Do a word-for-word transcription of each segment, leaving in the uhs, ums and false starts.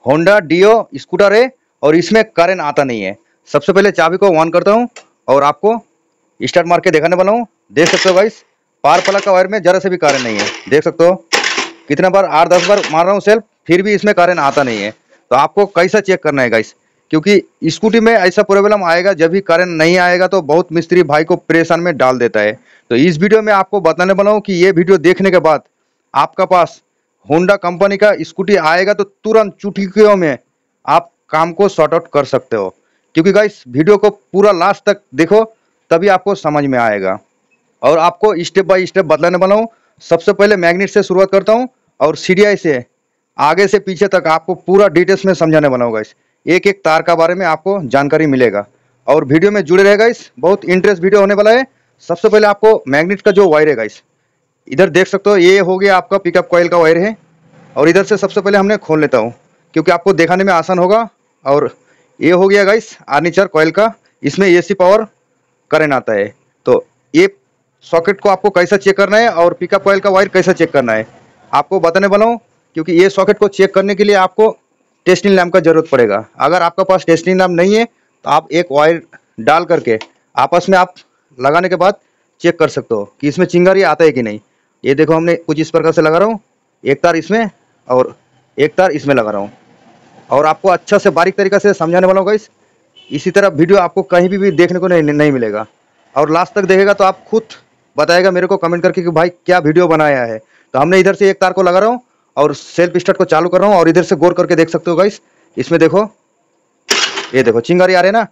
Honda deo scooter है और इसमें करंट आता नहीं है। सबसे पहले चाबी को ऑन करता हूँ और आपको स्टार्ट मार के दिखाने वाला हूँ। देख सकते हो गाइस, पावर प्लग का वायर में जरा से भी करंट नहीं है। देख सकते हो कितना बार आठ दस बार मार रहा हूँ सेल्फ, फिर भी इसमें करंट आता नहीं है। तो आपको कैसा चेक करना है गाइस, क्योंकि स्कूटी में ऐसा प्रॉब्लम आएगा, जब भी करंट नहीं आएगा तो बहुत मिस्त्री भाई को परेशान में डाल देता है। तो इस वीडियो में आपको बताने वाला हूँ कि ये वीडियो देखने के बाद आपका पास होंडा कंपनी का स्कूटी आएगा तो तुरंत चुटकियों में आप काम को सॉर्ट आउट कर सकते हो। क्योंकि गाइस वीडियो को पूरा लास्ट तक देखो, तभी आपको समझ में आएगा और आपको स्टेप बाय स्टेप बतलाने वाला हूँ। सबसे पहले मैग्नेट से शुरुआत करता हूँ और सीडीआई से आगे से पीछे तक आपको पूरा डिटेल्स में समझाने वाला हूँ गाइस। एक एक तार का बारे में आपको जानकारी मिलेगा और वीडियो में जुड़े रहेगा गाइस, बहुत इंटरेस्ट वीडियो होने वाला है। सबसे पहले आपको मैग्नेट का जो वायर है गाइस, इधर देख सकते हो, ये हो गया आपका पिकअप कॉइल का वायर है। और इधर से सबसे पहले हमने खोल लेता हूँ क्योंकि आपको दिखाने में आसान होगा। और ये हो गया गाइस आर्मेचर कॉइल का, इसमें एसी पावर करंट आता है। तो ये सॉकेट को आपको कैसा चेक करना है और पिकअप कॉइल का वायर कैसा चेक करना है आपको बताने वाला हूँ। क्योंकि ये सॉकेट को चेक करने के लिए आपको टेस्टिंग लैम्प का जरूरत पड़ेगा। अगर आपका पास टेस्टिंग लैम्प नहीं है तो आप एक वायर डाल करके आपस में आप लगाने के बाद चेक कर सकते हो कि इसमें चिंगारी आता है कि नहीं। ये देखो हमने कुछ इस प्रकार से लगा रहा हूँ, एक तार इसमें और एक तार इसमें लगा रहा हूँ और आपको अच्छा से बारीक तरीके से समझाने वाला हूँ गाइस। इसी तरह वीडियो आपको कहीं भी, भी देखने को नहीं, नहीं मिलेगा और लास्ट तक देखेगा तो आप खुद बताएगा मेरे को कमेंट करके कि भाई क्या वीडियो बनाया है। तो हमने इधर से एक तार को लगा रहा हूँ और सेल्फ स्टार्ट को चालू कर रहा हूँ और इधर से गौर करके देख सकते हो गाइस, इसमें देखो, ये देखो चिंगारी आ रहे हैं ना,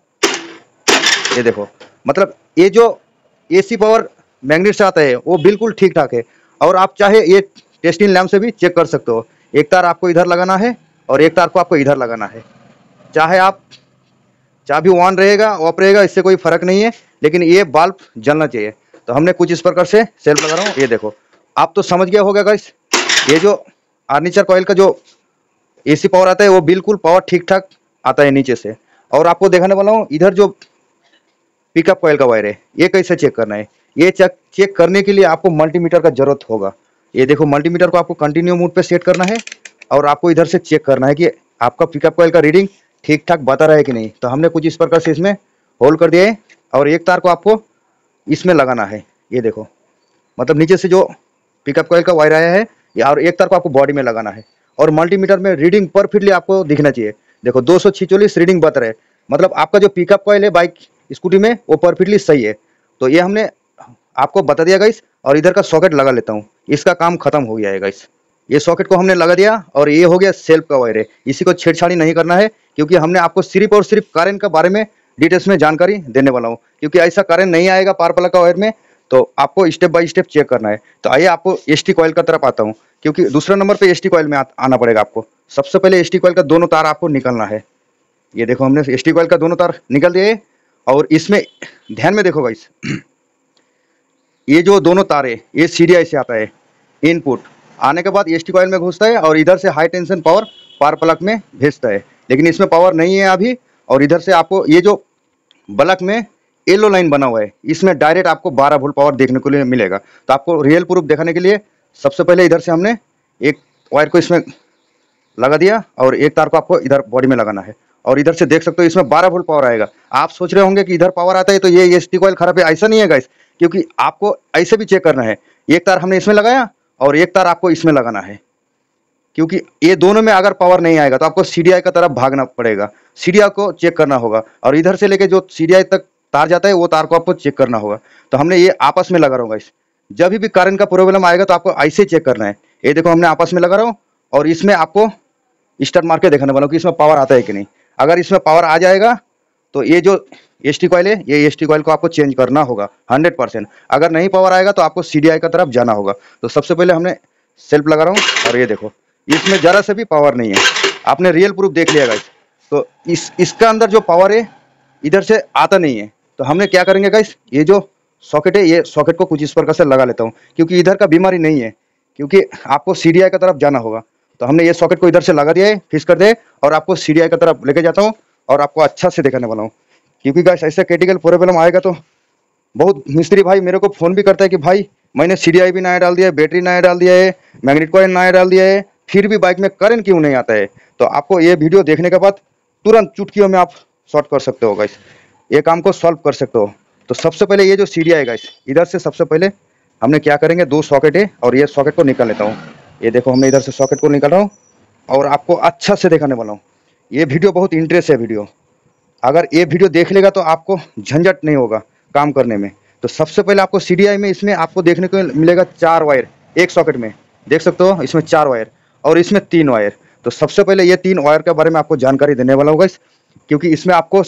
ये देखो। मतलब ये जो एसी पावर मैग्नेट से आता है वो बिल्कुल ठीक ठाक है और आप चाहे ये टेस्टिंग लैम्प से भी चेक कर सकते हो। एक तार आपको इधर लगाना है और एक तार को आपको इधर लगाना है। चाहे आप चाबी ऑन रहेगा ऑफ रहेगा इससे कोई फर्क नहीं है, लेकिन ये बल्ब जलना चाहिए। तो हमने कुछ इस प्रकार से सेल्फ लगा रहा हूँ। ये देखो, आप तो समझ गया होगा गाइस, ये जो आर्मेचर कॉइल का जो एसी पावर आता है वो बिल्कुल पावर ठीक ठाक आता है नीचे से। और आपको दिखाने वाला हूँ इधर जो पिकअप कॉइल का वायर है ये कैसे चेक करना है। ये चेक चेक करने के लिए आपको मल्टीमीटर का जरूरत होगा। ये देखो, मल्टीमीटर को आपको कंटिन्यू मोड पे सेट करना है और आपको इधर से चेक करना है कि आपका पिकअप कॉइल का रीडिंग ठीक ठाक बता रहा है कि नहीं। तो हमने कुछ इस प्रकार से इसमें होल्ड कर दिया है और एक तार को आपको इसमें लगाना है। ये देखो, मतलब नीचे से जो पिकअप कॉइल का वायर आया है और एक तार को आपको बॉडी में लगाना है और मल्टीमीटर में रीडिंग परफेक्टली आपको दिखना चाहिए। देखो दो सौ छिचोलीस रीडिंग बता रहे, मतलब आपका जो पिकअप कॉइल है बाइक स्कूटी में वो परफेक्टली सही है। तो ये हमने आपको बता दिया गाइस और इधर का सॉकेट लगा लेता हूँ, इसका काम खत्म हो गया है गाइस। ये सॉकेट को हमने लगा दिया और ये हो गया सेल्फ का वायर है। इसी को छेड़छाड़ी नहीं करना है क्योंकि हमने आपको सिर्फ और सिर्फ करंट के बारे में डिटेल्स में जानकारी देने वाला हूँ। क्योंकि ऐसा करंट नहीं आएगा पावर प्लग का वायर में, तो आपको स्टेप बाय स्टेप चेक करना है। तो आइए आपको एसटी कॉइल का तरफ आता हूँ, क्योंकि दूसरे नंबर पे एसटी कॉइल में आ, आना पड़ेगा आपको। सबसे पहले एसटी कॉइल का दोनों तार आपको निकालना है। ये देखो, हमने एसटी कॉइल का दोनों तार निकल दिए और इसमें ध्यान में देखो गाइस, ये जो दोनों तार है ये सीडीआई से आता है। इनपुट आने के बाद एसटी कॉइल में घुसता है और इधर से high tension power power plug में भेजता है, लेकिन इसमें पावर नहीं है अभी। और इधर से आपको ये जो बल्ब में येलो लाइन बना हुआ है इसमें डायरेक्ट आपको बारह वोल्ट पावर देखने को लिए मिलेगा। तो आपको रियल प्रूफ दिखाने के लिए सबसे पहले इधर से हमने एक वायर को इसमें लगा दिया और एक तार को आपको इधर बॉडी में लगाना है और इधर से देख सकते हो इसमें बारह वोल्ट पावर आएगा। आप सोच रहे होंगे कि इधर पावर आता है तो ये एसटी कॉइल खराब है, ऐसा नहीं है गाइस, क्योंकि आपको ऐसे भी चेक करना है। एक तार हमने इसमें लगाया और एक तार आपको इसमें लगाना है, क्योंकि ये दोनों में अगर पावर नहीं आएगा तो आपको सीडीआई का तरफ भागना पड़ेगा, सीडीआई को चेक करना होगा और इधर से लेके जो सीडीआई तक तार जाता है वो तार को आपको चेक करना होगा। तो हमने ये आपस में लगा रहा हूँ गाइस। जब भी करंट का प्रॉब्लम आएगा तो आपको ऐसे चेक करना है। ये देखो, हमने आपस में लगा रहा हूँ और इसमें आपको स्टार्ट मार के दिखाने वाला हूँ कि इसमें पावर आता है कि नहीं। अगर इसमें पावर आ जाएगा तो ये जो एसटी कॉइल है ये एसटी कॉइल को आपको चेंज करना होगा हंड्रेड परसेंट। अगर नहीं पावर आएगा तो आपको सीडीआई का तरफ जाना होगा। तो सबसे पहले हमने सेल्फ लगा रहा हूँ और ये देखो इसमें जरा से भी पावर नहीं है, आपने रियल प्रूफ देख लिया गाइस। तो इस इसका अंदर जो पावर है इधर से आता नहीं है। तो हमने क्या करेंगे गाइस, ये जो सॉकेट है ये सॉकेट को कुछ इस प्रकार से लगा लेता हूँ, क्योंकि इधर का बीमारी नहीं है, क्योंकि आपको सीडीआई का तरफ जाना होगा। तो हमने ये सॉकेट को इधर से लगा दिया है, फिक्स कर दिया और आपको सीडीआई का तरफ लेके जाता हूँ और आपको अच्छा से दिखाने वाला हूँ। क्योंकि गाइस ऐसा क्रिटिकल प्रॉब्लम आएगा तो बहुत मिस्त्री भाई मेरे को फ़ोन भी करता है कि भाई मैंने सीडीआई भी नया डाल दिया है, बैटरी नया डाल दिया है, मैग्नेट कॉइल नया डाल दिया है, फिर भी बाइक में करंट क्यों नहीं आता है। तो आपको ये वीडियो देखने के बाद तुरंत चुटकियों में आप शॉर्ट कर सकते हो गाइस, ये काम को सॉल्व कर सकते हो। तो सबसे पहले ये जो सीढ़ियाँ है गाइस, इधर से सबसे पहले हमने क्या करेंगे, दो सॉकेट है और ये सॉकेट को निकाल लेता हूँ। ये देखो हमने इधर से सॉकेट को निकाल रहा हूँ और आपको अच्छा से दिखाने वाला हूँ। ये वीडियो बहुत इंटरेस्ट है वीडियो, अगर ये वीडियो देख लेगा तो आपको झंझट नहीं होगा काम करने में। तो सबसे पहले आपको सी डी आई में इसमें आपको देखने को मिलेगा चार वायर एक सॉकेट में, देख सकते हो इसमें चार वायर और इसमें तीन वायर। तो सबसे पहले ये तीन वायर के बारे में आपको जानकारी देने वाला हूँ, क्योंकि इसमें आपको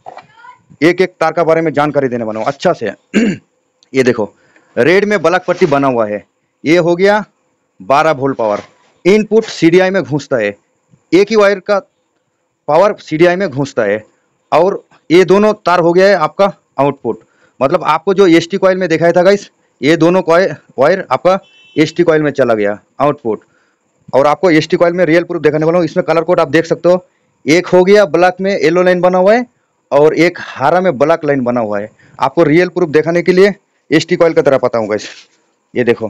एक एक तार के बारे में जानकारी देने वाला हूँ अच्छा से। ये देखो रेड में ब्लैक पट्टी बना हुआ है, ये हो गया बारह volt power, input C D I में घुसता है, एक ही वायर का पावर सी डी आई में घुसता है। और ये दोनों तार हो गया है आपका आउटपुट, मतलब आपको जो एस टी कॉइल में दिखाया था गाइस, ये दोनों वायर आपका एस टी कॉइल में चला गया आउटपुट। और आपको एस टी कॉइल में रियल प्रूफ दिखाने वाला हूँ, इसमें कलर कोड आप देख सकते हो, एक हो गया ब्लैक में येलो लाइन बना हुआ है और एक हरा में ब्लैक लाइन बना हुआ है। आपको रियल प्रूफ दिखाने के लिए एस टी कॉइल की तरह पता होगा। ये देखो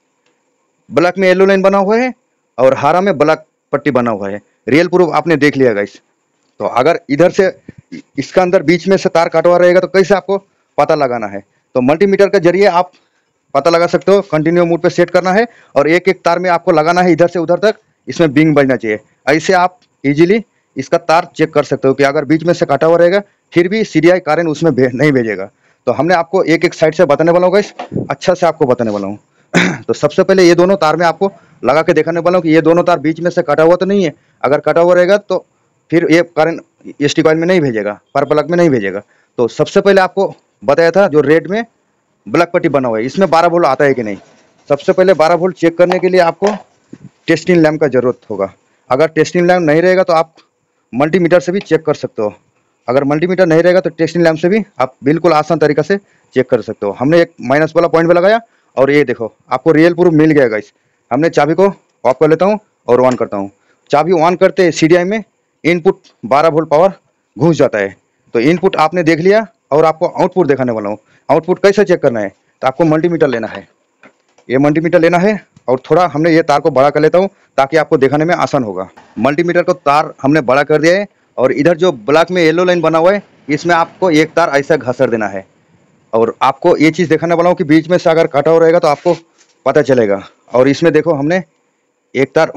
ब्लैक में येलो लाइन बना हुआ है और हरा में ब्लैक पट्टी बना हुआ है, रियल प्रूफ आपने देख लिया गाइस। तो अगर इधर से इसका अंदर बीच में से तार कटवा रहेगा तो कैसे आपको पता लगाना है, तो मल्टीमीटर के जरिए आप पता लगा सकते हो। कंटिन्यू मोड पे सेट करना है और एक एक तार में आपको लगाना है इधर से उधर तक, इसमें बिंग बजना चाहिए। ऐसे आप इजीली इसका तार चेक कर सकते हो कि अगर बीच में से कटा हुआ रहेगा फिर भी सी डी आई कारण उसमें भे, नहीं भेजेगा। तो हमने आपको एक एक साइड से बताने वाला हूँ गाइस, अच्छा से आपको बताने वाला हूँ। तो सबसे पहले ये दोनों तार में आपको लगा के दिखाने वाला हूँ कि ये दोनों तार बीच में से कटा हुआ तो नहीं है, अगर कटा हुआ रहेगा तो फिर ये करंट एस टी कॉइल में नहीं भेजेगा, पर प्लग में नहीं भेजेगा। तो सबसे पहले आपको बताया था जो रेड में ब्लैक पट्टी बना हुआ है इसमें बारह वोल्ट आता है कि नहीं। सबसे पहले बारह वोल्ट चेक करने के लिए आपको टेस्टिंग लैम्प का जरूरत होगा। अगर टेस्टिंग लैम्प नहीं रहेगा तो आप मल्टीमीटर से भी चेक कर सकते हो, अगर मल्टीमीटर नहीं रहेगा तो टेस्टिंग लैम्प से भी आप बिल्कुल आसान तरीके से चेक कर सकते हो। हमने एक माइनस वाला पॉइंट भी लगाया और ये देखो आपको रियल प्रूफ मिल गया गाइस। हमने चाबी को ऑफ कर लेता हूँ और ऑन करता हूँ। चाबी ऑन करते सी डी आई में इनपुट बारह वोल्ट पावर घुस जाता है। तो इनपुट आपने देख लिया और आपको आउटपुट दिखाने वाला हूँ। आउटपुट कैसे चेक करना है, तो आपको मल्टीमीटर लेना है, ये मल्टीमीटर लेना है और थोड़ा हमने ये तार को बड़ा कर लेता हूँ ताकि आपको दिखाने में आसान होगा। मल्टीमीटर को तार हमने बड़ा कर दिया है और इधर जो ब्लैक में येलो लाइन बना हुआ है इसमें आपको एक तार ऐसा घसर देना है। और आपको ये चीज़ दिखाने वाला हूँ कि बीच में से अगर कटा हो रहेगा तो आपको पता चलेगा। और इसमें देखो हमने एक तार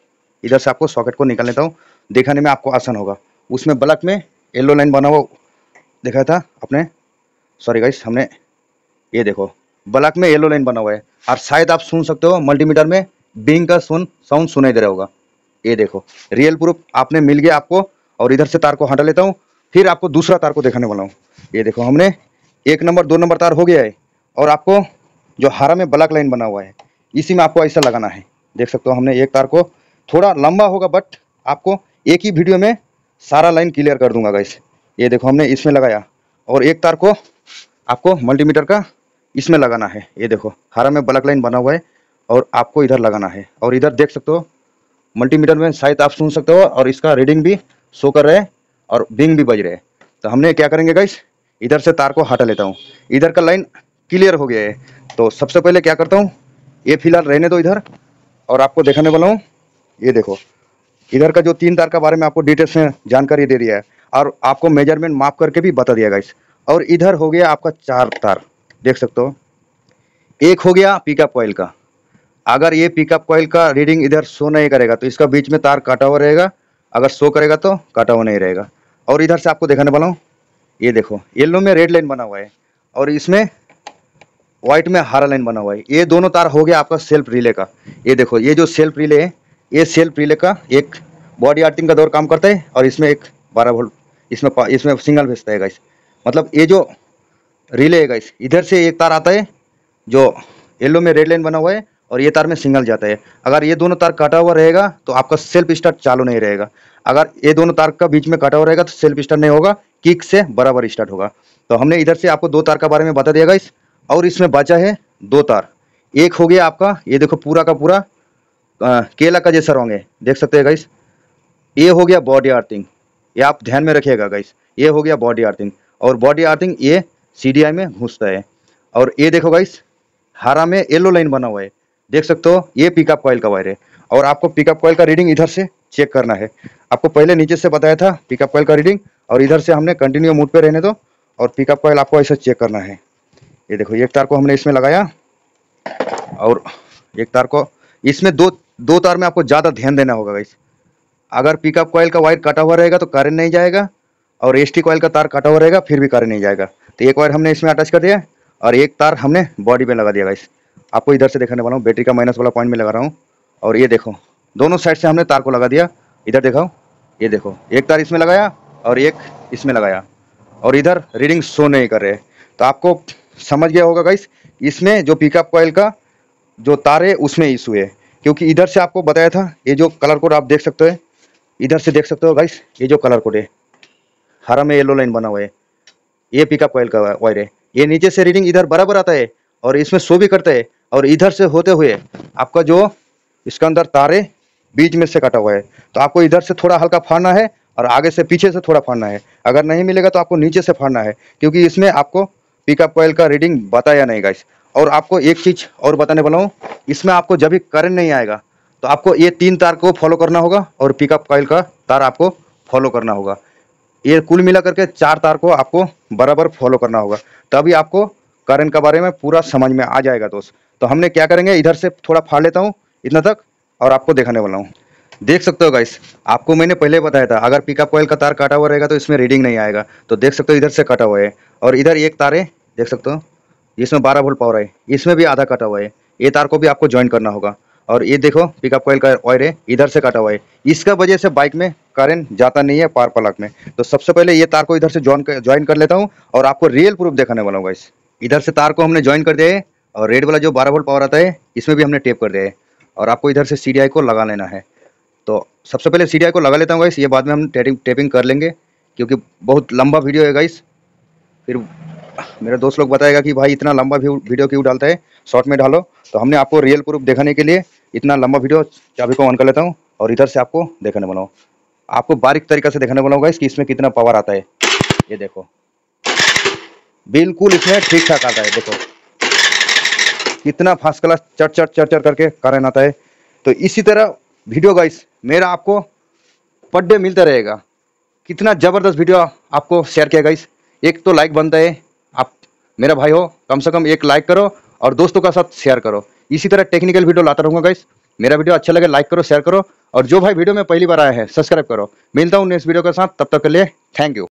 इधर से आपको सॉकेट को निकाल लेता हूँ, दिखाने में आपको आसान होगा। उसमें ब्लैक में येलो लाइन बना हुआ दिखाया था आपने, सॉरी गाइस, हमने ये देखो ब्लैक में येलो लाइन बना हुआ है और शायद आप सुन सकते हो मल्टीमीटर में बिंग का सुन साउंड सुनाई दे रहा होगा। ये देखो रियल प्रूफ आपने मिल गया आपको। और इधर से तार को हटा लेता हूँ, फिर आपको दूसरा तार को दिखाने वाला हूँ। ये देखो हमने एक नंबर दो नंबर तार हो गया है और आपको जो हरा में ब्लैक लाइन बना हुआ है इसी में आपको ऐसा लगाना है। देख सकते हो हमने एक तार को, थोड़ा लंबा होगा बट आपको एक ही वीडियो में सारा लाइन क्लियर कर दूंगा गाइस। ये देखो हमने इसमें लगाया और एक तार को आपको मल्टीमीटर का इसमें लगाना है। ये देखो हरा में ब्लैक लाइन बना हुआ है और आपको इधर लगाना है। और इधर देख सकते हो मल्टीमीटर में शायद आप सुन सकते हो और इसका रीडिंग भी शो कर रहे हैं और बिंग भी बज रहे हैं। तो हमने क्या करेंगे गाइस, इधर से तार को हटा लेता हूँ, इधर का लाइन क्लियर हो गया है। तो सबसे पहले क्या करता हूँ, ये फिलहाल रहने दो इधर और आपको दिखाने वाला हूँ। ये देखो इधर का जो तीन तार का बारे में आपको डिटेल्स में जानकारी दे दिया है और आपको मेजरमेंट माप करके भी बता दिया गाइस। और इधर हो गया आपका चार तार, देख सकते हो। एक हो गया पिकअप कॉइल का, अगर ये पिकअप कॉइल का रीडिंग इधर शो नहीं करेगा तो इसका बीच में तार काटा हुआ रहेगा, अगर शो करेगा तो काटा हुआ नहीं रहेगा। और इधर से आपको दिखाने वाला हूँ, ये देखो येलो में रेड लाइन बना हुआ है और इसमें व्हाइट में हरा लाइन बना हुआ है। ये दोनों तार हो गया आपका सेल्फ रिले का। ये देखो ये जो सेल्फ रिले है, ये सेल्फ रिले का एक बॉडी आर्थिंग का दौर काम करता है और इसमें एक बारह वोल्ट इसमें इसमें सिंगल भेजता है गाइस। मतलब ये जो रिले है गाइस, इधर से एक तार आता है जो येलो में रेड लाइन बना हुआ है और ये तार में सिंगल जाता है। अगर ये दोनों तार कटा हुआ रहेगा तो आपका सेल्फ स्टार्ट चालू नहीं रहेगा, अगर ये दोनों तार का बीच में कटा हुआ रहेगा तो सेल्फ स्टार्ट नहीं होगा, किक से बराबर स्टार्ट होगा। तो हमने इधर से आपको दो तार का बारे में बता दिया गाइस। और इसमें बचा है दो तार, एक हो गया आपका ये देखो पूरा का पूरा आ, केला का जैसा रंग है, देख सकते हैं गाइस। ये हो गया बॉडी आर्थिंग, ये आप ध्यान में रखिएगा गाइस, ये हो गया बॉडी आर्थिंग। और बॉडी आर्थिंग ये सी डी आई में घुसता है। और ये देखो गाइस हरा में येलो लाइन बना हुआ है, देख सकते हो, ये पिकअप कॉइल का वायर है। और आपको पिकअप कॉइल का रीडिंग इधर से चेक करना है। आपको पहले नीचे से बताया था पिकअप कॉइल का रीडिंग, और इधर से हमने कंटिन्यू मोड पे रहने दो और पिकअप कॉइल आपको ऐसे चेक करना है। ये देखो एक तार को हमने इसमें लगाया और एक तार को इसमें, दो दो तार में आपको ज़्यादा ध्यान देना होगा गाइस। अगर पिकअप कॉइल का वायर कटा हुआ रहेगा तो करंट नहीं जाएगा, और एसटी कॉइल का तार कटा हुआ रहेगा फिर भी करंट नहीं जाएगा। तो एक वायर हमने इसमें अटैच कर दिया और एक तार हमने बॉडी में लगा दिया गाइस। आपको इधर से दिखाने वाला हूँ, बैटरी का माइनस वाला पॉइंट में लगा रहा हूँ। और ये देखो दोनों साइड से हमने तार को लगा दिया। इधर दिखाओ, ये देखो एक तार इसमें लगाया और एक इसमें लगाया, और इधर रीडिंग शो नहीं कर रहे। तो आपको समझ गया होगा गाइस, इसमें जो पिकअप कॉइल का जो तार है उसमें इशू है। क्योंकि इधर से आपको बताया था, ये जो कलर कोड आप देख सकते हो, इधर से देख सकते हो गाइस, ये जो कलर कोड है हरा में येलो लाइन बना हुआ है, ये पिकअप कॉइल का वायर है। ये नीचे से रीडिंग इधर बराबर आता है और इसमें शो भी करता है, और इधर से होते हुए आपका जो इसका अंदर तार है बीच में से कटा हुआ है। तो आपको इधर से थोड़ा हल्का फाड़ना है और आगे से पीछे से थोड़ा फाड़ना है। अगर नहीं मिलेगा तो आपको नीचे से फाड़ना है, क्योंकि इसमें आपको पिकअप कॉइल का रीडिंग बताया नहीं गाइस। और आपको एक चीज़ और बताने वाला हूँ, इसमें आपको जब भी करंट नहीं आएगा तो आपको ये तीन तार को फॉलो करना होगा और पिकअप कॉइल का तार आपको फॉलो करना होगा। ये कुल मिला करके चार तार को आपको बराबर फॉलो करना होगा, तभी आपको करंट के बारे में पूरा समझ में आ जाएगा दोस्त। तो हमने क्या करेंगे, इधर से थोड़ा फाड़ लेता हूँ इतना तक और आपको दिखाने वाला हूँ। देख सकते हो गाइस, आपको मैंने पहले बताया था अगर पिकअप कॉइल का तार काटा हुआ रहेगा तो इसमें रीडिंग नहीं आएगा। तो देख सकते हो इधर से कटा हुआ है और इधर एक तार है, देख सकते हो इसमें बारह वोल्ट पावर है, इसमें भी आधा कटा हुआ है। ये तार को भी आपको ज्वाइन करना होगा। और ये देखो पिकअप कॉइल का वायर है, इधर से कटा हुआ है, इसका वजह से बाइक में करंट जाता नहीं है पावर प्लग में। तो सबसे पहले ये तार को इधर से ज्वाइन कर ज्वाइन कर लेता हूँ और आपको रियल प्रूफ दिखाने वाला हूँ गाइस। इधर से तार को हमने ज्वाइन कर दिया है और रेड वाला जो बारह वोल्ट पावर आता है इसमें भी हमने टेप कर दिया है, और आपको इधर से सी डी आई को लगा लेना है। तो सबसे पहले सी डी आई को लगा लेता हूँ गाइस, ये बाद में हम टेपिंग टेपिंग कर लेंगे क्योंकि बहुत लंबा वीडियो है गाइस। फिर मेरे दोस्त लोग बताएगा कि भाई इतना लंबा वीडियो क्यों डालता है, शॉर्ट में डालो। तो हमने आपको रियल प्रूफ दिखाने के लिए इतना लंबा वीडियो, चाबी को ऑन कर लेता हूँ और इधर से आपको दिखाने वाला हूँ। आपको बारीक तरीका से दिखाने वाला हूँ गाइस कि इसमें कितना पावर आता है। ये देखो बिल्कुल इसमें ठीक ठाक आता है, देखो कितना फर्स्ट क्लास चट चट चट चट करके करंट आता है। तो इसी तरह वीडियो गाइस मेरा आपको पर डे मिलता रहेगा। कितना ज़बरदस्त वीडियो आपको शेयर किया गाइस। एक तो लाइक बनता है, आप मेरा भाई हो, कम से कम एक लाइक करो और दोस्तों का साथ शेयर करो। इसी तरह टेक्निकल वीडियो लाता रहूँगा गाइस। मेरा वीडियो अच्छा लगे लाइक करो, शेयर करो, और जो भाई वीडियो में पहली बार आया है सब्सक्राइब करो। मिलता हूँ नेक्स्ट वीडियो के साथ, तब तक के लिए थैंक यू।